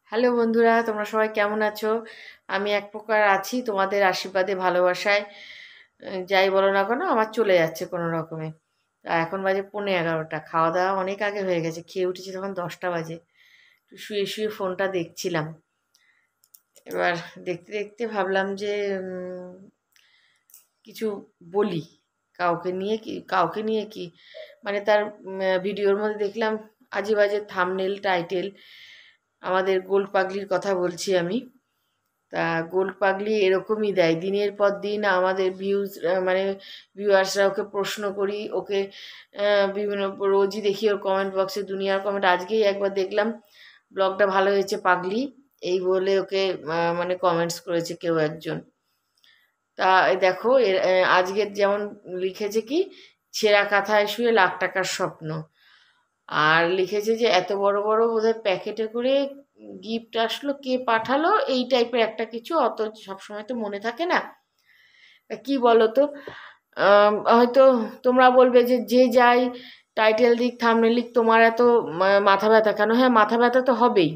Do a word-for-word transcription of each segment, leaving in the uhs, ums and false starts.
Hello বন্ধুরা, তোমরা সবাই কেমন আছো? আমি এক প্রকার আছি তোমাদের আশীর্বাদে, ভালোবাসায়। আহ, যাই বলো না কেন, আমার চলে যাচ্ছে কোনো রকমে। তা এখন বাজে পৌনে এগারোটা, খাওয়া দাওয়া অনেক আগে হয়ে গেছে, খেয়ে উঠেছি তখন দশটা বাজে। একটু শুয়ে শুয়ে ফোনটা দেখছিলাম। এবার দেখতে দেখতে ভাবলাম যে উম, কিছু বলি। কাউকে নিয়ে কি কাউকে নিয়ে কি মানে তার উম, ভিডিওর মধ্যে দেখলাম আজে বাজে থাম্বনেল, টাইটেল। আমাদের গোল্ড পাগলির কথা বলছি আমি। তা গোল্ড পাগলি এরকমই দেয় দিনের পর দিন। আমাদের ভিউজ মানে ভিউয়ার্সরা ওকে প্রশ্ন করি, ওকে আহ, বিভিন্ন রোজই দেখি ওর কমেন্ট বক্সে দুনিয়ার কমেন্ট। আজকেই একবার দেখলাম ব্লগটা ভালো হয়েছে পাগলি, এই বলে ওকে আহ, মানে কমেন্টস করেছে কেউ একজন। তা এই দেখো এর আহ, আজকের যেমন লিখেছে কি, ছেঁড়া কাঁথায় শুয়ে লাখ টাকার স্বপ্ন। আর লিখেছে যে এত বড় বড় বোধহয় প্যাকেটে করে গিফট আসলো, কে পাঠালো, এই টাইপের একটা কিছু। অত সবসময় তো মনে থাকে না। তা কি বলো তো, আম, হয়তো তোমরা বলবে যে যে যাই টাইটেল দিক থাম্বনেল দিক তোমার এত মা- মাথা ব্যথা কেন? হ্যাঁ, মাথা ব্যথা তো হবেই।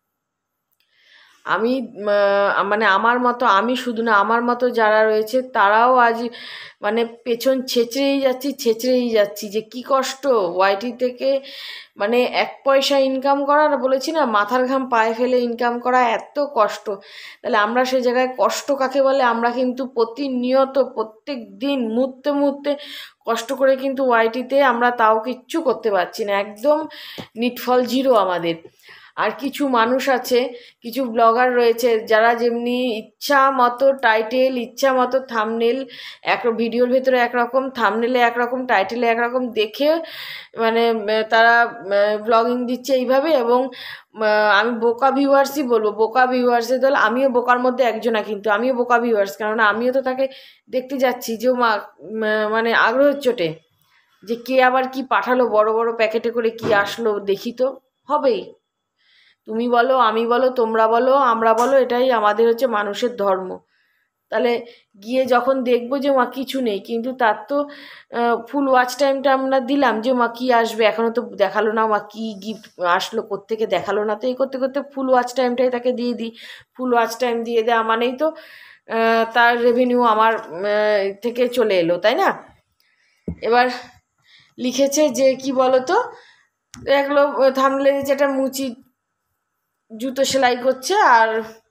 আমি আহ, মানে আমার মতো, আমি শুধু না, আমার মতো যারা রয়েছে তারাও আজ মানে পেছন ছেঁচড়েই যাচ্ছি ছেঁচড়েই যাচ্ছি যে কি কষ্ট ওয়াইটি থেকে। মানে এক পয়সা ইনকাম করা, না বলেছি না, মাথার ঘাম পায়ে ফেলে ইনকাম করা এত কষ্ট। তাহলে আমরা সেই জায়গায় কষ্ট কাকে বলে? আমরা কিন্তু প্রতিনিয়ত প্রত্যেক দিন মুহূর্তে মুহূর্তে কষ্ট করে কিন্তু ওয়াইটিতে আমরা তাও কিচ্ছু করতে পারছি না, একদম নিটফল জিরো আমাদের। আর কিছু মানুষ আছে, কিছু ব্লগার রয়েছে যারা যেমনি ইচ্ছা মতো টাইটেল, ইচ্ছা মতো থাম্বনেল, এক ভিডিওর ভেতরে একরকম, থাম্বনেলে একরকম, টাইটেলে একরকম দেখে মানে আহ, তারা ব্লগিং দিচ্ছে এইভাবে। এবং আহ, আমি বোকা ভিউয়ার্সই বলবো, বোকা ভিউয়ার্সের দল। আমিও বোকার মধ্যে একজনা, কিন্তু আমিও বোকা ভিউয়ার্স, কেননা আমিও তো তাকে দেখতে যাচ্ছি যে ও মা- মা- মানে আগ্রহের চোটে যে কে আবার কি পাঠালো বড় বড় প্যাকেটে করে, কি আসলো দেখি তো। হবেই, তুমি বলো, আমি বলো, তোমরা বলো, আমরা বলো, এটাই আমাদের হচ্ছে মানুষের ধর্ম। তাহলে গিয়ে যখন দেখবো যে মা কিছু নেই, কিন্তু তার তো ফুল ওয়াচ টাইমটা আমরা দিলাম যে মা কি আসবে, এখনো তো দেখালো না, মা কি গিফট আসলো কোত্থেকে দেখালো না। তো এই করতে করতে ফুল ওয়াচ টাইমটাই তাকে দিয়ে দিই। ফুল ওয়াচ টাইম দিয়ে দেওয়া মানেই তো আহ, তার রেভিনিউ আমার আহ, থেকে চলে এলো, তাই না? এবার লিখেছে যে কি বলতো, দেখলো থামলে যেটা মুচি জুতো সেলাই করছে, আর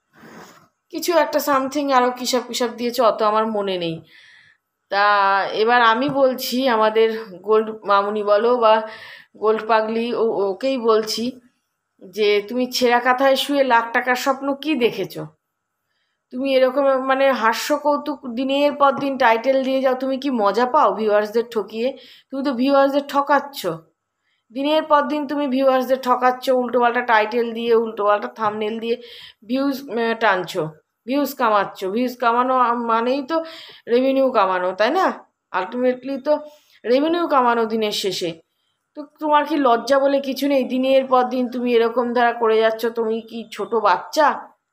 কিছু একটা সামথিং আরও কিসব কিসব দিয়েছে, অত আমার মনে নেই। তা এবার আমি বলছি আমাদের গোল্ড মামুনি বলো বা গোল্ড পাগলি, ও ওকেই বলছি যে তুমি ছেঁড়া কাঁথায় শুয়ে লাখ টাকার স্বপ্ন কি দেখেছো? তুমি এরকম মানে হাস্য কৌতুক দিনের পর দিন টাইটেল দিয়ে যাও, তুমি কি মজা পাও ভিউয়ার্সদের ঠকিয়ে? তুমি তো ভিউয়ার্সদের ঠকাচ্ছ, দিনের পর দিন তুমি ভিউয়ার্সদের ঠকাচ্ছ উল্টোপাল্টা টাইটেল দিয়ে, উল্টোপাল্টা থাম্বনেল দিয়ে ভিউজ টানছো, ভিউজ কামাচ্ছ। ভিউজ কামানো মানেই তো রেভিনিউ কামানো, তাই না? আলটিমেটলি তো রেভিনিউ কামানো দিনের শেষে। তো তোমার কি লজ্জা বলে কিছু নেই? দিনের পর দিন তুমি এরকম ধারা করে যাচ্ছ। তুমি কি ছোট বাচ্চা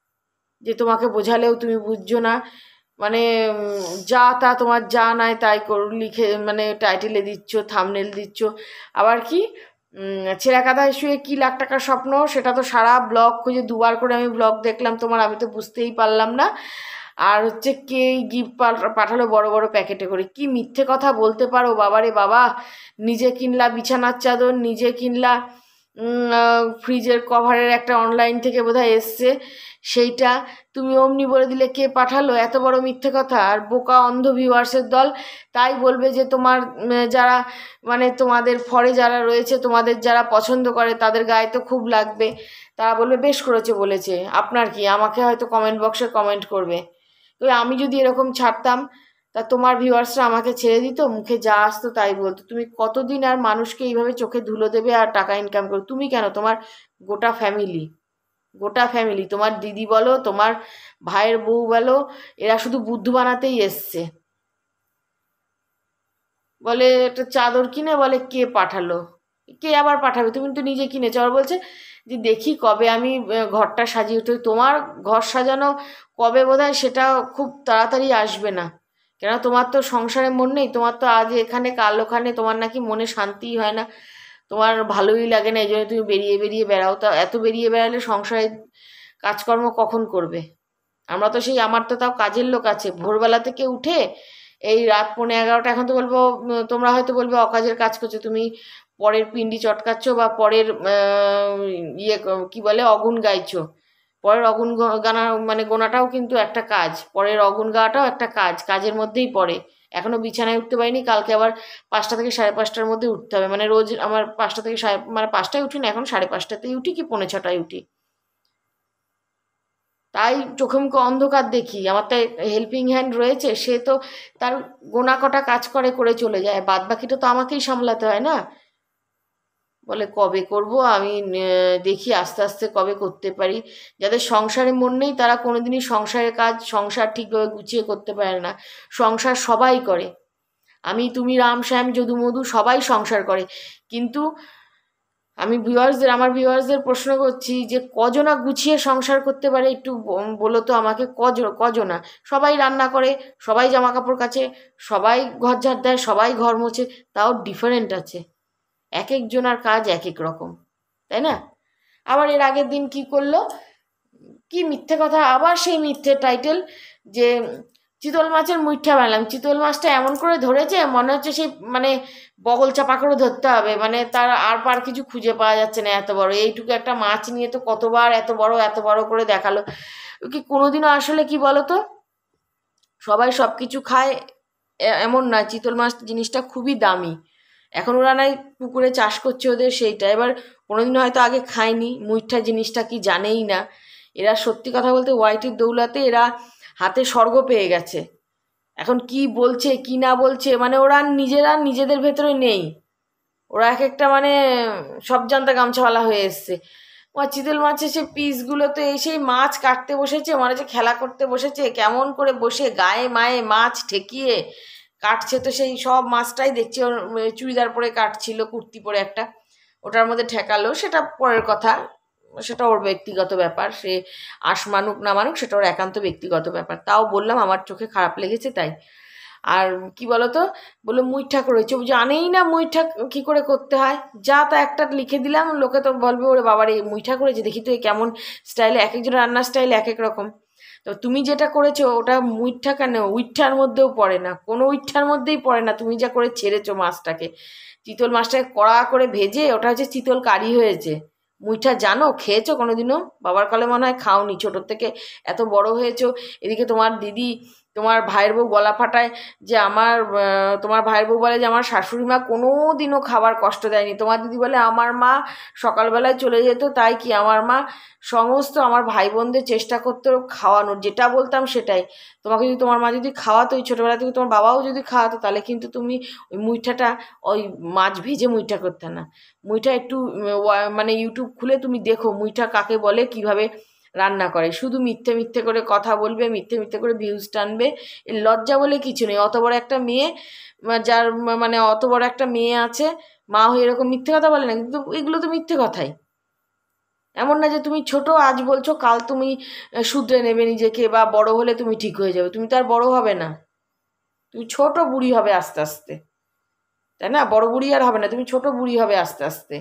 যে তোমাকে বোঝালেও তুমি বুঝছো না? মানে উম, যা তা তোমার যা নাই তাই কর লিখে মানে টাইটেলে দিচ্ছ, থাম্বনেল দিচ্ছ। আবার কি উম, ছেঁড়া কাঁথায় শুয়ে কি লাখ টাকার স্বপ্ন, সেটা তো সারা ব্লগ খুঁজে দুবার করে আমি ব্লগ দেখলাম তোমার, আমি তো বুঝতেই পারলাম না। আর হচ্ছে কে গিফট পাঠালো বড় বড় প্যাকেটে করে, কি মিথ্যে কথা বলতে পারো বাবারে বাবা! নিজে কিনলা বিছানার চাদর, নিজে কিনলা ফ্রিজের কভারের একটা অনলাইন থেকে বোধহয় এসছে, সেইটা তুমি অমনি বলে দিলে কে পাঠালো? এত বড় মিথ্যে কথা! আর বোকা অন্ধ ভিউয়ার্সের দল তাই বলবে যে তোমার উম, যারা মানে তোমাদের ফরে যারা রয়েছে, তোমাদের যারা পছন্দ করে তাদের গায়ে তো খুব লাগবে। তারা বলবে বেশ করেছে বলেছে। আপনার কি, আমাকে হয়তো কমেন্ট বক্সে কমেন্ট করবে। তো আমি যদি এরকম ছাড়তাম, তা তোমার ভিউয়ার্সরা আমাকে ছেড়ে দিত, মুখে যা আসতো তাই বলতো। তুমি কতদিন আর মানুষকে এইভাবে চোখে ধুলো দেবে আর টাকা ইনকাম করবে? তুমি কেন, তোমার গোটা ফ্যামিলি, গোটা ফ্যামিলি, তোমার দিদি বলো, তোমার ভাইয়ের বউ বলো, এরা শুধু বুদ্ধু বানাতেই এসছে। বলে একটা চাদর কিনে বলে কে পাঠালো, কে আবার পাঠাবে? তুমি তো নিজে কিনেছো। আবার বলছে যে দেখি কবে আমি আহ, ঘরটা সাজিয়ে উঠি। তোমার ঘর সাজানো কবে বোধহয় সেটা খুব তাড়াতাড়ি আসবে না, কেন তোমার তো সংসারে মন নেই। তোমার তো আজ এখানে কাল ওখানে, তোমার নাকি মনে শান্তিই হয় না, তোমার ভালোই লাগে না, এই জন্য তুমি বেরিয়ে বেরিয়ে বেড়াও। তা এত বেরিয়ে বেড়ালে সংসারে কাজকর্ম কখন করবে? আমরা তো সেই, আমার তো তাও কাজের লোক আছে, ভোরবেলা থেকে উঠে এই রাত পৌনে এগারোটা, এখন তো বলবো তোমরা হয়তো বলবে অকাজের কাজ করছো তুমি, পরের পিন্ডি চটকাচ্ছ বা পরের ইয়ে কি বলে অগুন গাইছো। পরের অগুন গানা মানে গোনাটাও কিন্তু একটা কাজ, পরের অগুন গাওয়াটাও একটা কাজ, কাজের মধ্যেই পড়ে। এখনো বিছানায় উঠতে পারিনি, কালকে আবার পাঁচটা থেকে সাড়ে পাঁচটার মধ্যে উঠতে হবে, মানে রোজ আমার পাঁচটা থেকে সাড়ে মানে পাঁচটায় উঠি না, এখন সাড়ে পাঁচটাতেই উঠি কি পৌনে ছটায় উঠি। তাই চোখে মুখে অন্ধকার দেখি। আমার তাই হেল্পিং হ্যান্ড রয়েছে, সে তো তার গোনা কটা কাজ করে করে চলে যায়, বাদ বাকিটা তো আমাকেই সামলাতে হয় না। বলে কবে করব আমি, দেখি আস্তে আস্তে কবে করতে পারি। যাদের সংসারে মন নেই তারা কোনোদিনই সংসারের কাজ সংসার ঠিকভাবে গুছিয়ে করতে পারে না। সংসার সবাই করে, আমি তুমি রাম শ্যাম যদু মধু সবাই সংসার করে, কিন্তু আমি ভিউয়ার্সদের আমার ভিউয়ার্সদের প্রশ্ন করছি যে কজনা গুছিয়ে সংসার করতে পারে, একটু বলো তো আমাকে, কজ কজনা? সবাই রান্না করে, সবাই জামা কাপড় কাচে, সবাই ঘর ঝাড় দেয়, সবাই ঘর মোছে, তাও ডিফারেন্ট আছে, এক একজনার কাজ এক এক রকম, তাই না? আবার এর আগের দিন কি করলো, কি মিথ্যে কথা, আবার সেই মিথ্যে টাইটেল যে চিতল মাছের মুইঠা বানালাম। চিতল মাছটা এমন করে ধরেছে মনে হচ্ছে সেই মানে বগল চাপা করে ধরতে হবে, মানে তার আর পার কিছু খুঁজে পাওয়া যাচ্ছে না, এত বড় এইটুকু একটা মাছ নিয়ে তো কতবার এত বড় এত বড় করে দেখালো। কি কোনোদিনও আসলে কি বলতো, সবাই সব কিছু খায় এমন না, চিতল মাছ জিনিসটা খুবই দামি। এখন ওরা নাই পুকুরে চাষ করছে ওদের সেইটা, এবার কোনোদিন হয়তো আগে খায়নি, মুইঠা জিনিসটা কি জানেই না। এরা সত্যি কথা বলতে ওয়াইটির দৌলাতে এরা হাতে স্বর্গ পেয়ে গেছে। এখন কি বলছে কি না বলছে মানে ওরা নিজেরা নিজেদের ভেতরে নেই, ওরা এক একটা মানে সব জানতা গামছাওয়ালা হয়ে এসছে। আমার চিতল মাছের সে পিসগুলো তো এসেই মাছ কাটতে বসেছে, মনে হচ্ছে খেলা করতে বসেছে, কেমন করে বসে গায়ে মায়ে মাছ ঠেকিয়ে কাটছে। তো সেই সব মাছটাই দেখছি ওর চুড়িদার পরে কাটছিল, কুর্তি পরে একটা, ওটার মধ্যে ঠেকালো, সেটা পরের কথা, সেটা ওর ব্যক্তিগত ব্যাপার, সে আশ মানুক না মানুক সেটা ওর একান্ত ব্যক্তিগত ব্যাপার। তাও বললাম আমার চোখে খারাপ লেগেছে তাই। আর কি বলতো, বললো মুইঠা করেছে, জানেই না মুইঠা কি করে করতে হয়, যা তা একটা লিখে দিলাম, লোকে তো বলবে ওরে বাবার এই মুইঠা করেছে, দেখি তো কেমন স্টাইলে, এক একজন রান্নার স্টাইল এক এক রকম। তো তুমি যেটা করেছো ওটা মুইঠা কেন, উইঠার মধ্যেও পড়ে না, কোনো উইঠার মধ্যেই পড়ে না, তুমি যা করে ছেড়েছো মাছটাকে, চিতল মাছটাকে কড়া করে ভেজে ওটা হচ্ছে চিতল কারি হয়েছে। মুইঠা জানো, খেয়েছো কোনোদিনও? বাবার কালে মনে হয় খাওনি, ছোটোর থেকে এত বড় হয়েছো। এদিকে তোমার দিদি তোমার ভাইয়ের বউ গলা ফাটায় যে আমার তোমার ভাইয়ের বউ বলে যে আমার শাশুড়ি মা কোনো দিনও খাবার কষ্ট দেয়নি, তোমার দিদি বলে আমার মা সকালবেলায় চলে যেত, তাই কি আমার মা সমস্ত আমার ভাই বোনদের চেষ্টা করতো খাওয়ানোর, যেটা বলতাম সেটাই। তোমাকে যদি তোমার মা যদি খাওয়াতো, ওই ছোটোবেলা থেকে তোমার বাবাও যদি খাওয়াতো, তাহলে কিন্তু তুমি ওই মুইঠাটা ওই মাছ ভেজে মুইঠা করতে না। মুইঠা একটু মানে ইউটিউব খুলে তুমি দেখো মুইঠা কাকে বলে, কিভাবে রান্না করে। শুধু মিথ্যে মিথ্যে করে কথা বলবে, মিথ্যে মিথ্যে করে ভিউজ টানবে, এর লজ্জা বলে কিছু নেই। অত বড় একটা মেয়ে, যার মানে অত বড় একটা মেয়ে আছে, মা হয়ে এরকম মিথ্যে কথা বলে না, কিন্তু এগুলো তো মিথ্যে কথাই। এমন না যে তুমি ছোট আজ বলছো কাল তুমি শুধরে নেবে নিজেকে, বা বড় হলে তুমি ঠিক হয়ে যাবে, তুমি তো আর বড় হবে না, তুমি ছোট বুড়ি হবে আস্তে আস্তে, তাই না? বড় বুড়ি আর হবে না, তুমি ছোট বুড়ি হবে আস্তে আস্তে।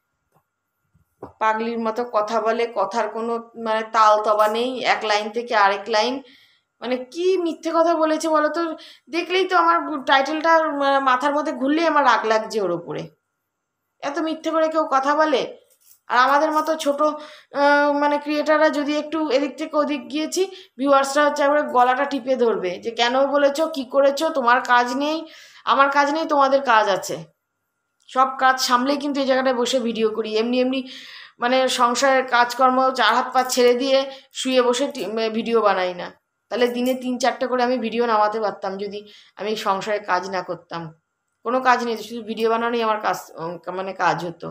পাগলির মতো কথা বলে, কথার কোনো মানে তাল তবা নেই, এক লাইন থেকে আরেক লাইন, মানে কি মিথ্যে কথা বলেছে বলো তো। দেখলেই তো আমার টাইটেলটা মাথার মধ্যে ঘুরলেই আমার রাগ লাগছে ওর ওপরে, এত মিথ্যে করে কেউ কথা বলে। আর আমাদের মতো ছোট মানে ক্রিয়েটাররা যদি একটু এদিক থেকে ওদিক গিয়েছি, ভিউয়ার্সরা হচ্ছে আমরা গলাটা টিপে ধরবে যে কেন বলেছো, কি করেছো, তোমার কাজ নেই, আমার কাজ নেই, তোমাদের কাজ আছে। সব কাজ সামলেই কিন্তু এই জায়গাটায় বসে ভিডিও করি, এমনি এমনি মানে সংসারের কাজকর্ম চার হাত পা ছেড়ে দিয়ে শুয়ে বসে ভিডিও বানাই না। তাহলে দিনে তিন চারটে করে আমি ভিডিও নামাতে পারতাম যদি আমি সংসারের কাজ না করতাম। কোনো কাজ নেই, শুধু ভিডিও বানানোই আমার কাজ, মানে কাজ হতো।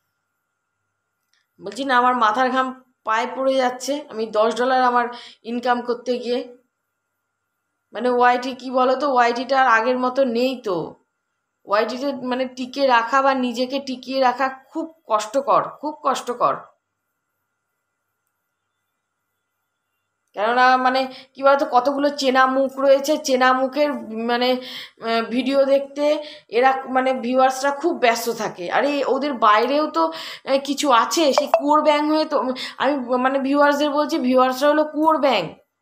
বলছি না আমার মাথার ঘাম পায়ে পড়ে যাচ্ছে, আমি দশ ডলার আমার ইনকাম করতে গিয়ে, মানে ওয়াইটি কি বলো তো, ওয়াইটিটা আর আগের মতো নেই তো। ওয়াইটিতে মানে টিকে রাখা বা নিজেকে টিকিয়ে রাখা খুব কষ্টকর, খুব কষ্টকর। কেননা মানে কী বলতো, কতগুলো চেনা মুখ রয়েছে, চেনা মুখের মানে ভিডিও দেখতে এরা মানে ভিউয়ার্সরা খুব ব্যস্ত থাকে। আরে ওদের বাইরেও তো কিছু আছে, সেই কুয়োর ব্যাং হয়ে তো আমি মানে ভিউয়ার্সদের বলছি, ভিউয়ার্সরা হলো কুয়োর ব্যাং,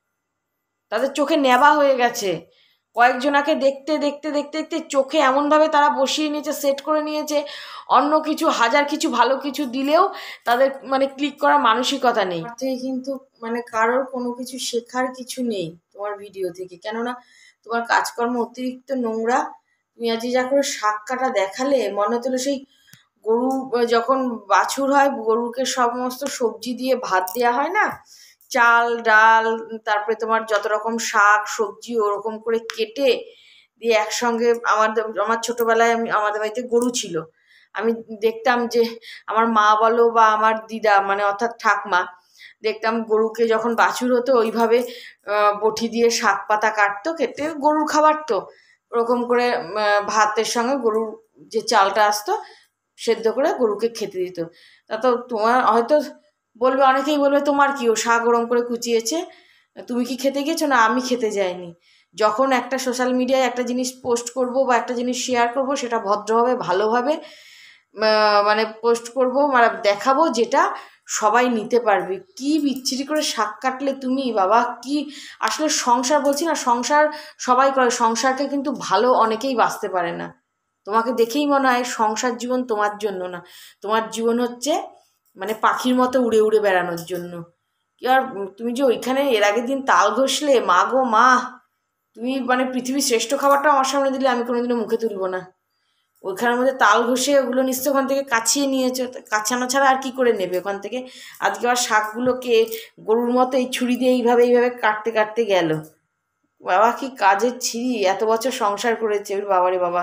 তাদের চোখে নেবা হয়ে গেছে। কয়েকজনাকে দেখতে দেখতে দেখতে দেখতে চোখে এমনভাবে তারা বসিয়ে নিয়েছে, সেট করে নিয়েছে, অন্য কিছু হাজার কিছু ভালো কিছু দিলেও তাদের মানে ক্লিক করার মানসিকতা নেই। থেকে কিন্তু মানে কারোর কোনো কিছু শেখার কিছু নেই তোমার ভিডিও থেকে, কেননা তোমার কাজকর্ম অতিরিক্ত নোংরা। তুমি আজ যা করে শাক কাটা দেখালে, মনে হলো সেই গরু যখন বাছুর হয়, গরুকে সমস্ত সবজি দিয়ে ভাত দেওয়া হয় না, চাল ডাল, তারপরে তোমার যত রকম শাক সবজি ওরকম করে কেটে দিয়ে একসঙ্গে। আমাদের আমার ছোটোবেলায় আমি আমাদের বাড়িতে গরু ছিল, আমি দেখতাম যে আমার মা বলো বা আমার দিদা মানে অর্থাৎ ঠাকমা, দেখতাম গরুকে যখন বাছুর হতো ওইভাবে বটি দিয়ে শাক পাতা কাটতো, কেটে গরুর খাবার তো ওরকম করে ভাতের সঙ্গে গরুর যে চালটা আসতো সেদ্ধ করে গরুকে খেতে দিত। তা তো তোমার হয়তো বলবে, অনেকেই বলবে তোমার কি ও শাক গরম করে কুচিয়েছে, তুমি কি খেতে গিয়েছো? না, আমি খেতে যাইনি। যখন একটা সোশ্যাল মিডিয়ায় একটা জিনিস পোস্ট করব বা একটা জিনিস শেয়ার করব, সেটা ভদ্রভাবে ভালোভাবে মানে পোস্ট করব, মানে দেখাবো যেটা সবাই নিতে পারবে। কি বিচ্ছিরি করে শাক কাটলে তুমি, বাবা কি! আসলে সংসার বলছি না, সংসার সবাই করে, সংসারকে কিন্তু ভালো অনেকেই বাঁচতে পারে না। তোমাকে দেখেই মনে হয় সংসার জীবন তোমার জন্য না, তোমার জীবন হচ্ছে মানে পাখির মতো উড়ে উড়ে বেড়ানোর জন্য। কি আর তুমি যে ওইখানে এর আগের দিন তাল ঘষলে, মা গো মা, তুমি মানে পৃথিবীর শ্রেষ্ঠ খাবারটা আমার সামনে দিলে আমি কোনোদিনও মুখে তুলবো না। ওইখানের মধ্যে তাল ঘষে ওগুলো নিশ্চয় ওখান থেকে কাছিয়ে নিয়েছো, কাছানো ছাড়া আর কি করে নেবে ওখান থেকে? আজকে আবার শাকগুলোকে গরুর মতো এই ছুরি দিয়ে এইভাবে এইভাবে কাটতে কাটতে গেল। বাবা কি কাজের ছিরি! এত বছর সংসার করেছে, ওর বাবারে বাবা,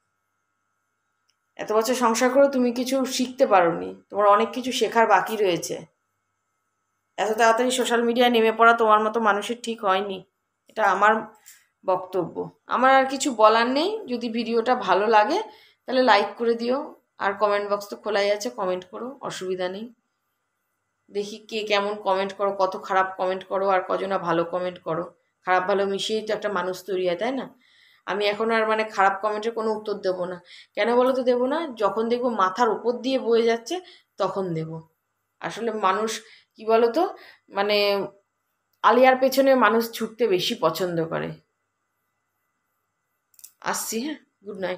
এত বছর সংসার করে তুমি কিছু শিখতে পারোনি, তোমার অনেক কিছু শেখার বাকি রয়েছে। এত তাড়াতাড়ি সোশ্যাল মিডিয়ায় নেমে পড়া তোমার মতো মানুষের ঠিক হয়নি, এটা আমার বক্তব্য। আমার আর কিছু বলার নেই। যদি ভিডিওটা ভালো লাগে তাহলে লাইক করে দিও, আর কমেন্ট বক্স তো খোলাই আছে, কমেন্ট করো, অসুবিধা নেই। দেখি কে কেমন কমেন্ট করো, কত খারাপ কমেন্ট করো আর কজনা ভালো কমেন্ট করো। খারাপ ভালো মিশিয়েই তো একটা মানুষ তৈরি হয়, তাই না? আমি এখন আর মানে খারাপ কমেন্টের কোনো উত্তর দেবো না। কেন বলো তো দেবো না? যখন দেখবো মাথার ওপর দিয়ে বয়ে যাচ্ছে তখন দেবো। আসলে মানুষ কি বলো তো, মানে আলিয়ার পেছনে মানুষ ছুটতে বেশি পছন্দ করে। আসছি, হ্যাঁ, গুড নাইট।